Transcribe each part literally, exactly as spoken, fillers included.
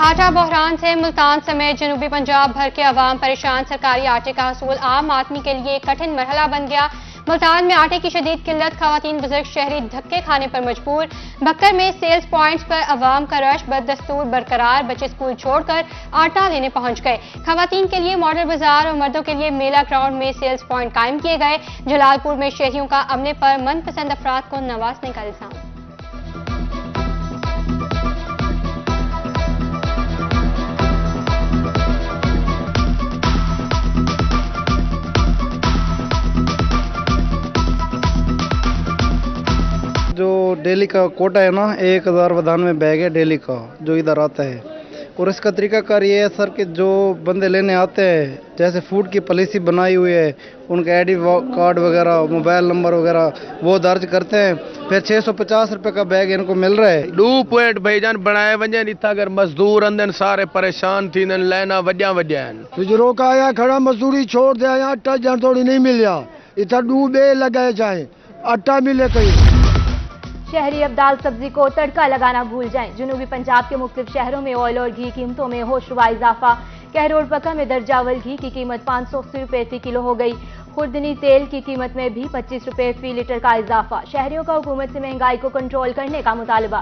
आटा बहरान से मुल्तान समेत जनूबी पंजाब भर के अवाम परेशान। सरकारी आटे का हसूल आम आदमी के लिए कठिन मरहला बन गया। मुल्तान में आटे की शदीद किल्लत, खवातीन बुजुर्ग शहरी धक्के खाने पर मजबूर। बक्कर में सेल्स पॉइंट्स पर अवाम का रश बददस्तूर बरकरार। बच्चे स्कूल छोड़कर आटा लेने पहुंच गए। खवातीन के लिए मॉडल बाजार और मर्दों के लिए मेला ग्राउंड में सेल्स पॉइंट कायम किए गए। जलालपुर में शहरियों का अमले पर मनपसंद अफराद को नवाजने का इल्जाम। जो डेली का कोटा है ना, एक हज़ार बदानवे बैग है डेली का जो इधर आता है। और इसका तरीकाकार ये है सर कि जो बंदे लेने आते हैं, जैसे फूड की पॉलिसी बनाई हुई है, उनके आईडी कार्ड वगैरह, मोबाइल नंबर वगैरह वो दर्ज करते हैं। फिर छः सौ पचास रुपये का बैग इनको मिल रहा है। डू पॉइंट भाईजान बनाए वजन इतना अगर मजदूर अंदर सारे परेशान थी लाइना वजा वजा गुजरो का आया खड़ा मजदूरी छोड़ दे आया आटा जन थोड़ी नहीं मिलिया इतना डू बे लगाए जाए आटा मिले कहीं। शहरी अब दाल सब्जी को तड़का लगाना भूल जाएं। जनूबी पंजाब के मुख्तलिफ शहरों में ऑयल और घी कीमतों में होशरुबा इजाफा। कहरोड़ पक्का में दर्जावल घी की कीमत पाँच सौ अस्सी रुपये फी किलो हो गई। खुर्दनी तेल की कीमत में भी पच्चीस रुपये फी लीटर का इजाफा। शहरियों का हुकूमत से महंगाई को कंट्रोल करने का मुतालबा।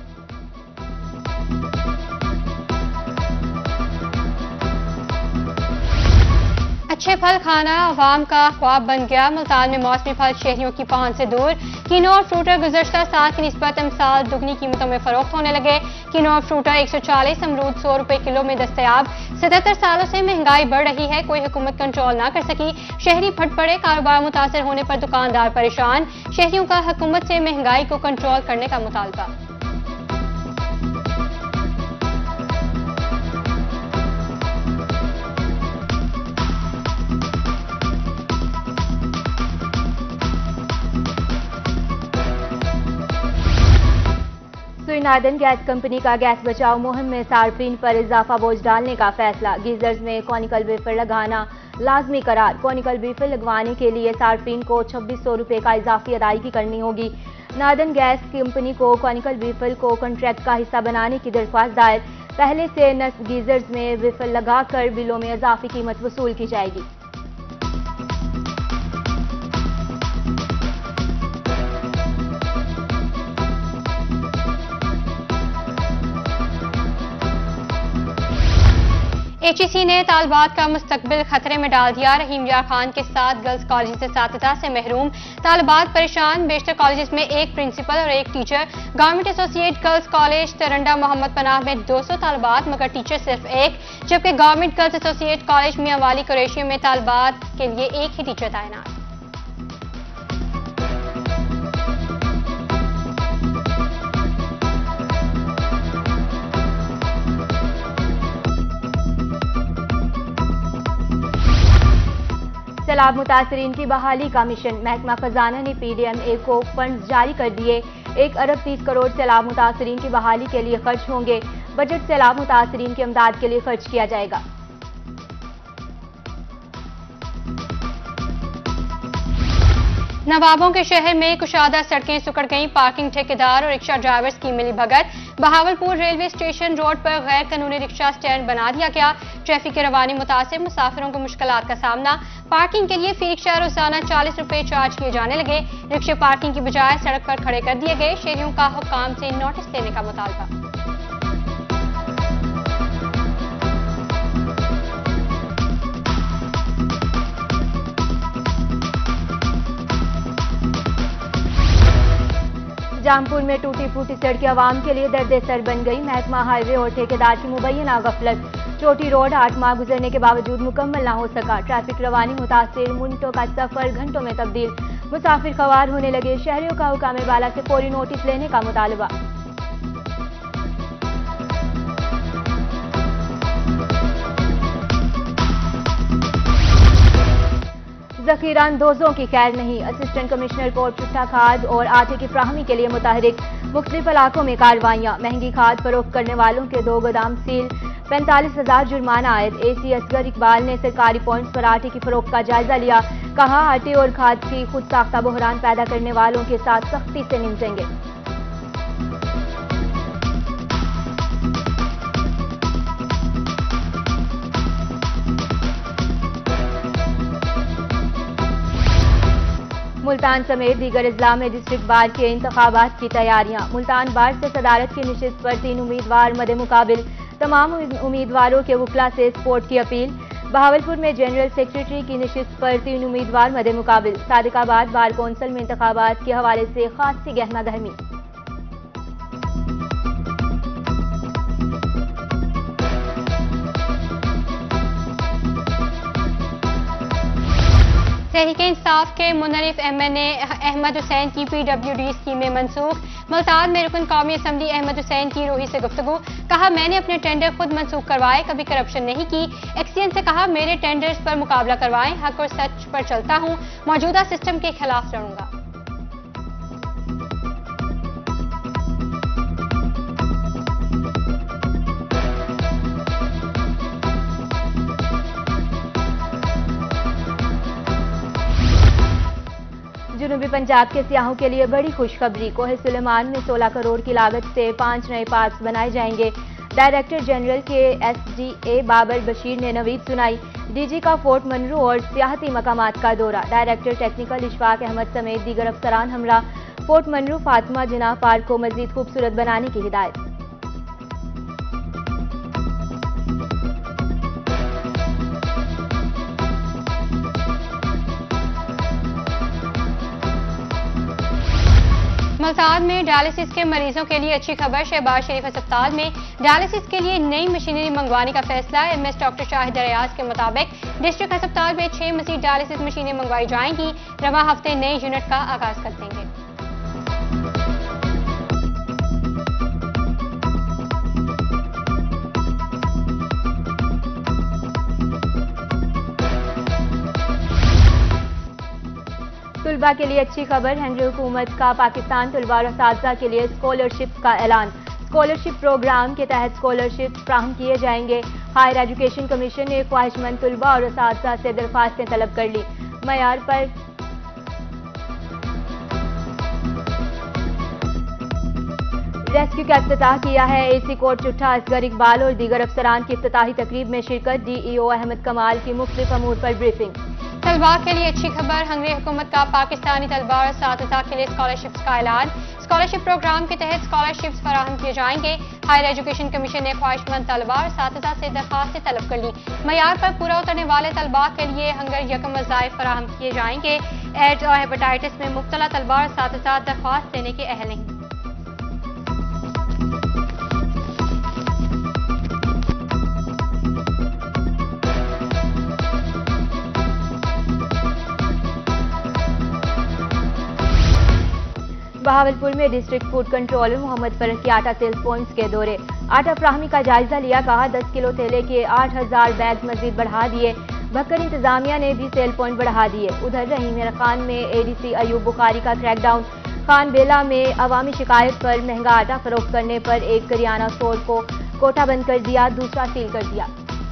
अच्छे फल खाना अवाम का ख्वाब बन गया। मुल्तान में मौसमी फल शहरियों की पहुंच से दूर। किनो और फ्रूटर गुज़श्ता साल की निस्बत इमसाल दुगनी कीमतों में फरोख्त होने लगे। किनो और फ्रूटर एक सौ चालीस, अमरूद सौ रुपए किलो में दस्तयाब। सतहत्तर सालों से महंगाई बढ़ रही है, कोई हुकूमत कंट्रोल ना कर सकी। शहरी फट पड़े, कारोबार मुतासर होने पर दुकानदार परेशान। शहरियों का हुकूमत से महंगाई को कंट्रोल करने का मुतालबा। नार्दन गैस कंपनी का गैस बचाओ मुहिम में सार्फिन पर इजाफा बोझ डालने का फैसला। गीजर्स में कॉनिकल वेफर लगाना लाजमी करार। कॉनिकल वेफर लगवाने के लिए सार्फिन को छब्बीस सौ रुपये का इजाफी अदायगी करनी होगी। नार्दन गैस कंपनी को कॉनिकल वेफर को कॉन्ट्रैक्ट का हिस्सा बनाने की दरख्वास्त दायर। पहले से नस्ब गीजर्स में वेफर लगाकर बिलों में इजाफी कीमत वसूल की जाएगी। एच ई सी ने तालिबात का मुस्तकबिल खतरे में डाल दिया। रहीम यार खान के साथ गर्ल्स कॉलेज से सातिदा से महरूम। तालिबात परेशान, बेशतर कॉलेज में एक प्रिंसिपल और एक teacher. Government associate girls college Taranda Mohammad Panah में दो सौ तालिबात मगर टीचर सिर्फ एक, जबकि government girls associate college Mian Wali Qureshi में तालिबात के लिए एक ही टीचर तैनात। सैलाब मुतासरीन की बहाली का मिशन। महकमा खजाना ने पी डी एम ए को फंड जारी कर दिए। एक अरब तीस करोड़ सैलाब मुतासरीन की बहाली के लिए खर्च होंगे। बजट सैलाब मुतासरीन की इमदाद के लिए खर्च किया जाएगा। नवाबों के शहर में कुशादा सड़कें सुकड़ गईं। पार्किंग ठेकेदार और रिक्शा ड्राइवर्स की मिली भगत। बहावलपुर रेलवे स्टेशन रोड पर गैर कानूनी रिक्शा स्टैंड बना दिया गया। ट्रैफिक की रवानी मुतासिर, मुसाफिरों को मुश्किलात का सामना। पार्किंग के लिए फी रिक्शा रोजाना चालीस रुपए चार्ज किए जाने लगे। रिक्शे पार्किंग की बजाय सड़क पर खड़े कर दिए गए। शहरियों का हुक्काम से नोटिस देने का मुतालबा। जामपुर में टूटी फूटी सड़कें आवाम के लिए दर्द सर बन गई। महकमा हाईवे और ठेकेदार की मुबैना गफलत। चोटी रोड आठ माह गुजरने के बावजूद मुकम्मल ना हो सका। ट्रैफिक रवानी मुतासिर, मिनटों का सफर घंटों में तब्दील। मुसाफिर खवार होने लगे। शहरियों का हुकाम बाला से फौरी नोटिस लेने का मुतालबा। जखीरा अंदोजों की खैर नहीं। असिस्टेंट कमिश्नर को चुट्टा खाद और आटे की फ्राहमी के लिए मुतहरिक। मुख्तलिफ इलाकों में कार्रवाइयाँ। महंगी खाद फरोख्त करने वालों के दो गोदाम सील। पैंतालीस हजार जुर्माना आयद। ए सी असगर इकबाल ने सरकारी पॉइंट्स पर आटे की फरोख्त का जायजा लिया। कहा आटे और खाद की खुद साख्ता बहरान पैदा करने वालों के साथ सख्ती से निपटेंगे। मुल्तान समेत दीगर अजला में डिस्ट्रिक्ट बार के इंतखाबात की तैयारियां। मुल्तान बार से सदारत की नशिस्त पर तीन उम्मीदवार मदे मुकाबिल, तमाम उम्मीदवारों के वकला से सपोर्ट की अपील। बहावलपुर में जनरल सेक्रेटरी की नशिस्त पर तीन उम्मीदवार मदे मुकाबिल। सादिकाबाद बार कौंसिल में इंतखाबात के हवाले से खासी गहमा गहमी। तहरीके इंसाफ के मुनरिफ M N A Ahmad Hussain की पी डब्ल्यू डी स्कीमें मनसूख। मुल्तान में रुकन कौमी असम्बली अहमद हुसैन की रोही से गुफ्तगू। कहा, मैंने अपने टेंडर खुद मनसूख करवाए, कभी करप्शन नहीं की। एक्सीएन से कहा, मेरे टेंडर्स पर मुकाबला करवाएं, हक और सच पर चलता हूं, मौजूदा सिस्टम के खिलाफ लड़ूंगा। जनूबी पंजाब के सियाहों के लिए बड़ी खुशखबरी। कोहे सुलेमान में सोलह करोड़ की लागत से पांच नए पार्क्स बनाए जाएंगे। डायरेक्टर जनरल के S D A Babar Bashir ने नवीद सुनाई। डीजी का फोर्ट मनरू और सियाहती मकामात का दौरा। डायरेक्टर टेक्निकल इशफाक अहमद समेत दीगर अफसरान हमरा। फोर्ट मनरू फातिमा जिनाह पार्क को मजीद खूबसूरत बनाने की हिदायत। मुल्तान में डायलिसिस के मरीजों के लिए अच्छी खबर। शहबाज शरीफ अस्पताल में डायलिसिस के लिए नई मशीनरी मंगवाने का फैसला। एमएस डॉक्टर शाहिद रियाज के मुताबिक डिस्ट्रिक्ट अस्पताल में छह मजीद डायलिसिस मशीनें मंगवाई जाएंगी। रवा हफ्ते नए यूनिट का आगाज कर देंगे। तुलबा के लिए अच्छी खबर। हंगरी हुकूमत का पाकिस्तान तुलबा और असातिज़ा के लिए स्कॉलरशिप का ऐलान। स्कॉलरशिप प्रोग्राम के तहत स्कॉलरशिप फ्राहम किए जाएंगे। हायर एजुकेशन कमीशन ने ख्वाहिशमंद तुलबा और असातिज़ा से दरख्वास्तें तलब कर ली। मयार पर रेस्क्यू का इफ्तिताह किया है। एसी कोर्ट चुट्ठा असगर इकबाल और दीगर अफसरान की इफ्तिताही तकरीब में शिरकत। डीईओ अहमद कमाल की मुख्तलिफ अमूर पर ब्रीफिंग। तलबा के लिए अच्छी खबर। हंगरी हुकूमत का पाकिस्तानी तलबा और असातिज़ा के लिए स्कॉलरशिप्स का ऐलान। स्कॉलरशिप प्रोग्राम के तहत स्कॉलरशिप्स फराहम किए जाएंगे। हायर एजुकेशन कमीशन ने ख्वाहिशमंद तलबा और असातिज़ा से दरख्वास्तें तलब कर ली। मयार पर पूरा उतरने वाले तलबा के लिए हंगर यकम वज़ाइफ फराहम किए जाएंगे। एड्स और हेपेटाइटिस में मुब्तला तलबा और असातिज़ा दरख्वास्त देने के अहल नहीं। बहावलपुर में डिस्ट्रिक्ट फूड कंट्रोलर मोहम्मद फरक के आटा सेल्स पॉइंट्स के दौरे। आटा फ्राहमी का जायजा लिया। कहा, दस किलो तेले के आठ हजार बैग मजीद बढ़ा दिए। भक्कर इंतजामिया ने भी सेल पॉइंट बढ़ा दिए। उधर रहीम खान में एडीसी अयूब बुखारी का क्रैकडाउन। खान बेला में अवामी शिकायत पर महंगा आटा फरोख्त करने पर एक करियाना स्टोर को कोटा बंद कर दिया, दूसरा सील कर दिया।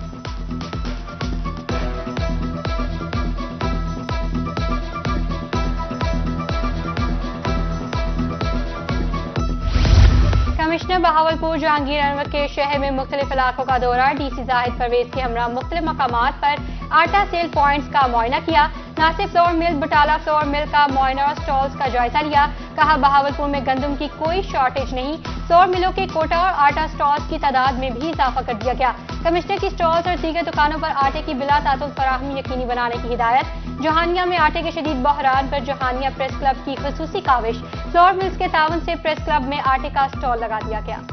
कमिश्नर बहावलपुर जहांगीर अनवर के शहर में मुख्तलिफ इलाकों का दौरा। डीसी जाहिद परवेज के हमरा मुख्तलिफ मकामात पर आटा सेल पॉइंट्स का मुआयना किया। Nasir flour mill, Batala flour mill का मुआयना और स्टॉल्स का जायजा लिया। कहा, बहावलपुर में गंदम की कोई शॉर्टेज नहीं। फ्लोर मिलों के कोटा और आटा स्टॉल्स की तादाद में भी इजाफा कर दिया गया। कमिश्नर की स्टॉल्स और दीगर दुकानों पर आटे की बिला तातुल फराहमी यकीनी बनाने की हिदायत। जोहानिया में आटे के शदीद बहरान पर जोहानिया प्रेस क्लब की खुसूसी काविश। फ्लोर मिल्स के तावन से प्रेस क्लब में आटे का स्टॉल लगा दिया गया।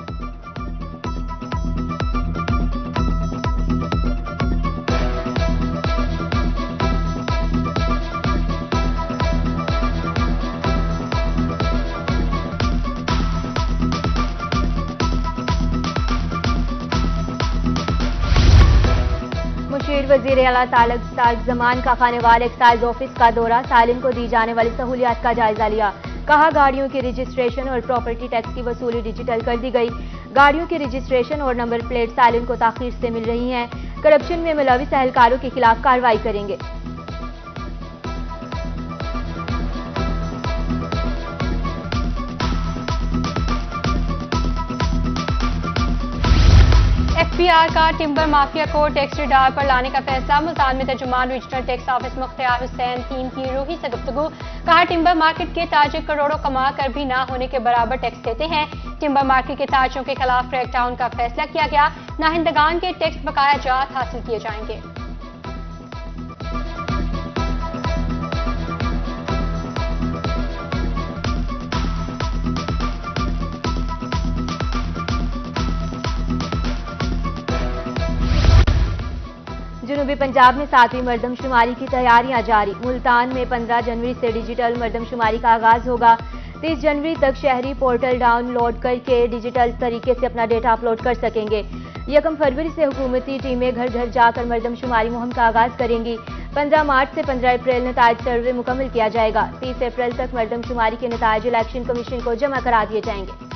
मुशीर वजीर आला तारिक जमान का खानेवाल एक्साइज ऑफिस का दौरा। सालिम को दी जाने वाली सहूलियात का जायजा लिया। कहा, गाड़ियों की रजिस्ट्रेशन और प्रॉपर्टी टैक्स की वसूली डिजिटल कर दी गई। गाड़ियों की रजिस्ट्रेशन और नंबर प्लेट सालिम को ताखीर से मिल रही हैं। करप्शन में मुलविस एहलकारों के खिलाफ कार्रवाई करेंगे। पीआर का टिम्बर माफिया को टैक्स रिडार पर लाने का फैसला। मुल्तान में तर्जुमान regional tax office Mukhtiar Hussain team की रूही से गुफ्तगू। कहा, टिम्बर मार्केट के ताजिर करोड़ों कमा कर भी ना होने के बराबर टैक्स देते हैं। टिम्बर मार्केट के ताजरों के खिलाफ क्रैकडाउन का फैसला किया गया। नाहिंदगान के टैक्स बकाया जात हासिल किए जाएंगे। जनूबी पंजाब में सातवीं मरदमशुमारी की तैयारियां जारी। मुल्तान में पंद्रह जनवरी से डिजिटल मरदमशुमारी का आगाज होगा। तीस जनवरी तक शहरी पोर्टल डाउनलोड करके डिजिटल तरीके से अपना डेटा अपलोड कर सकेंगे। यकम फरवरी से हुकूमती टीमें घर घर जाकर मरदमशुमारी मुहिम का आगाज करेंगी। पंद्रह मार्च से पंद्रह अप्रैल नतायज सर्वे मुकम्मल किया जाएगा। तीस अप्रैल तक मरदमशुमारी के नतायज इलेक्शन कमीशन को जमा करा दिए जाएंगे।